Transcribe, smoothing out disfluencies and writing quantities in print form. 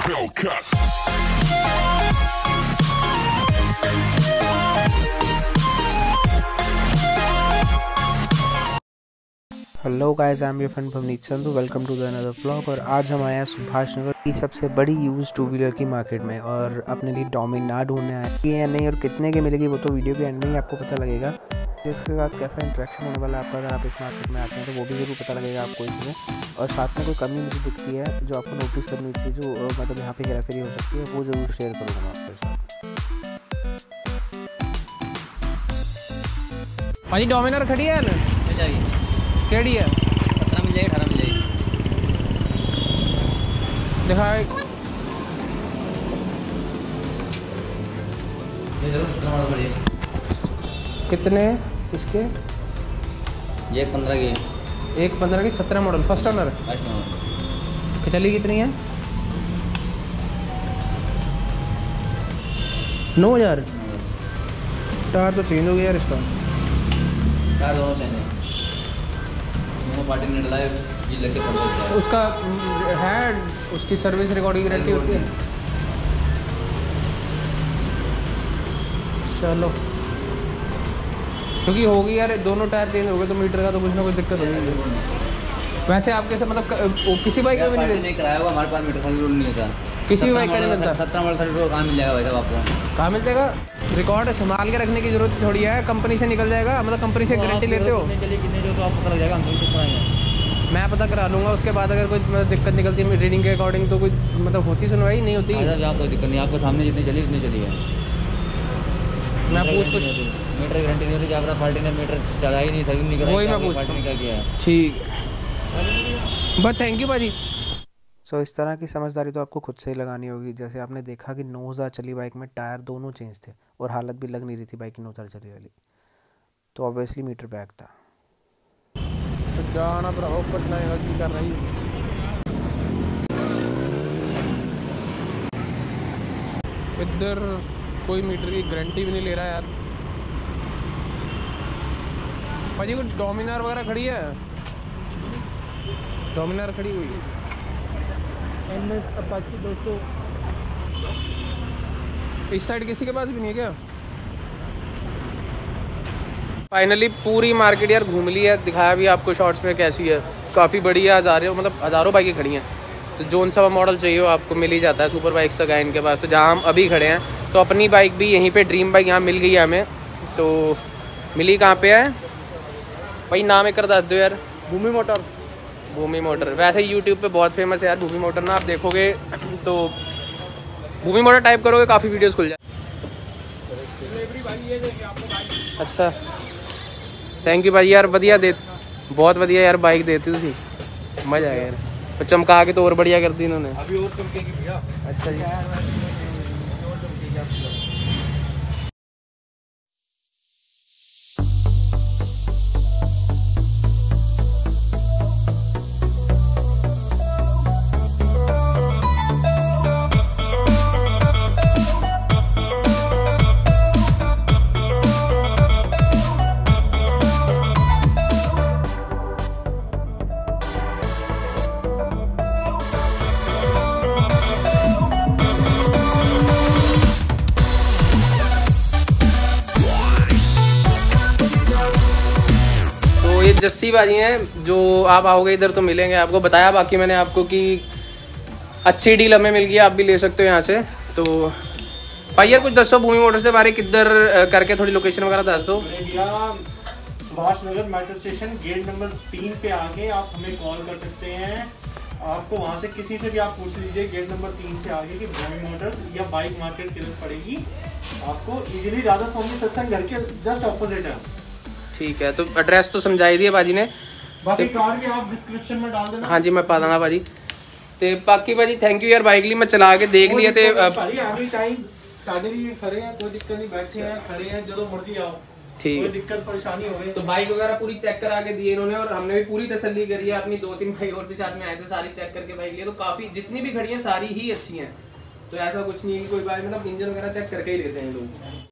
Hellcat. Hello guys, I am your friend Bhavneet Sandhu. Welcome to the another vlog. और आज हम आए हैं सुभाष नगर की सबसे बड़ी यूज टू व्हीलर की मार्केट में और अपने लिए डोमिनार ढूंढने आए हैं या नहीं और कितने की मिलेगी वो तो वीडियो के एंड में ही आपको पता लगेगा। इसके बाद कैसा इंटरेक्शन होने वाला है आपका अगर आप इस मार्केट में आते हैं तो वो भी ज़रूर पता लगेगा आपको इसमें। और साथ में कोई कमी मुझे दिखती है जो आपको नोटिस करनी चाहिए, जो मतलब यहाँ पे हेराफेरी हो सकती है, वो ज़रूर शेयर करूँगा मैं आपके साथ। भाजी डोमिनार खड़ी है ना? मिल जाएगी। केड़ी है? 17 मिल जाएगी, 18 मिल जाएगी। दिखाए ये जरूर 17 मॉडल पड़ेगी। कितने इसके? ये 15 की है। एक 15 की 17 model first owner. First model चली कितनी है? 9,000। टायर तो चेंज हो गया यार इसका। टायर दोनों चेंज है, दोनों पार्टी ने डला है, ये लेके पड़ सकता है। उसका है उसकी सर्विस रिकॉर्डिंग गारंटी होती है। चलो क्योंकि होगी यार, दोनों टायर चेंज हो गए तो मीटर का तो कुछ ना कुछ दिक्कत होगी। वैसे आपके से मतलब किसी बाइक में पार्टी नहीं कराया हुआ, हमारे पास मीटर का रूल नहीं होता। किसी भी बाइक का नहीं बनता। 17 मॉडल 32 कहाँ मिल जाएगा भाई साहब आपको? कहाँ मिल जाएगा? रिकॉर्ड संभाल के रखने की जरूरत थोड़ी है, कंपनी से निकल जाएगा। मतलब कंपनी से गारंटी लेते हो? कितने चली कितने जो तो आपको पता लग जाएगा, हम तो कराएंगे। मैं पता करा लूँगा, उसके बाद अगर कोई मतलब दिक्कत निकलती है रीडिंग के अकॉर्डिंग तो कुछ मतलब होती सुनवाई नहीं होती। यहाँ कोई दिक्कत नहीं, आपको सामने जितनी चली उतनी चली है। मैं पूछ कुछ मीटर गारंटी नहीं होती, क्या पता पार्टी ने मीटर चला ही नहीं, सर्विस नहीं कराई, वही मैं पूछ पार्टी ने क्या किया है। ठीक है, बस थैंक यू भाजी। सो इस तरह की समझदारी तो आपको खुद से ही लगानी होगी। जैसे आपने देखा कि 9,000 चली बाइक में टायर दोनों चेंज थे और हालत भी लग नहीं रही थी बाइक की 9,000 चली वाली, तो ऑब्वियसली मीटर बैक था। तो जाना भराओ पटना की कर रही है। इधर कोई मीटर की गारंटी भी नहीं ले रहा यार। भाजी कुछ डोमिनार वगैरह खड़ी है? डोमिनार खड़ी हुई है। MS अपाची 200 इस साइड किसी के पास भी नहीं है क्या? फाइनली पूरी मार्केट यार घूम ली है, दिखाया भी आपको शॉर्ट्स में कैसी है। काफ़ी बड़ी है, हज़ारों बाइकें खड़ी हैं। तो जोन सा मॉडल चाहिए हो आपको मिल ही जाता है, सुपर बाइक्स तक है इनके पास। तो जहाँ हम अभी खड़े हैं तो अपनी बाइक भी यहीं पे ड्रीम बाइक यहाँ मिल गई है हमें। तो मिली कहाँ पे है भाई? नाम एक कर दस दो यार। भूमि मोटर। भूमि मोटर वैसे यूट्यूब पे बहुत फेमस है यार भूमि मोटर ना, आप देखोगे तो भूमि मोटर टाइप करोगे काफ़ी वीडियोस खुल जाए। अच्छा थैंक यू भाई यार, बढ़िया दे, बहुत बढ़िया यार बाइक देती थी, मज़ा आया यार। और चमका के तो और बढ़िया कर दी इन्होंने। अभी और चमकेगी भैया। अच्छा जी। ये जस्सी बाजी हैं, जो आप आओगे इधर तो मिलेंगे आपको। बताया बाकी मैंने आपको कि अच्छी डील हमें मिल गई, आप भी ले सकते हो यहाँ से। तो भाई यार कुछ दसो भूमि मोटर से बारे, किधर करके थोड़ी लोकेशन वगैरह दस दो। Subhash Nagar metro station gate number 3 पे आके आप हमें कॉल कर सकते हैं। आपको वहाँ से किसी से भी आप पूछ लीजिए गेट नंबर 3 से आगे कि भूमि मोटर्स या बाइक मार्केट किधर पड़ेगी, आपको इजीली राधा स्वामी सत्संग घर के जस्ट ऑपोजिट है। ठीक है, तो एड्रेस तो समझाई दिया बाजी ने, बाकी कार्ड भी आप डिस्क्रिप्शन में डाल देना। हाँ जी मैं पा दूंगा बाजी। तो बाकी बाजी थैंक यू यार, बाइक ली मैं चला के देख लिया। एनी टाइम साढ़े लिए खड़े हैं, कोई दिक्कत नहीं, बैठे हैं खड़े हैं, जो मर्जी आओ, ठीक कोई दिक्कत परेशानी हो। तो बाइक वगैरह पूरी चेक करा के दिए इन्होंने और हमने भी पूरी तसल्ली करी है। अपनी 2-3 भाई और भी साथ में आए थे, सारी चेक करके बाइक लिए। तो काफी जितनी भी खड़ी है सारी ही अच्छी हैं, तो ऐसा कुछ नहीं है कि कोई बाइक मतलब इंजन वगैरह चेक करके ही लेते हैं लोग।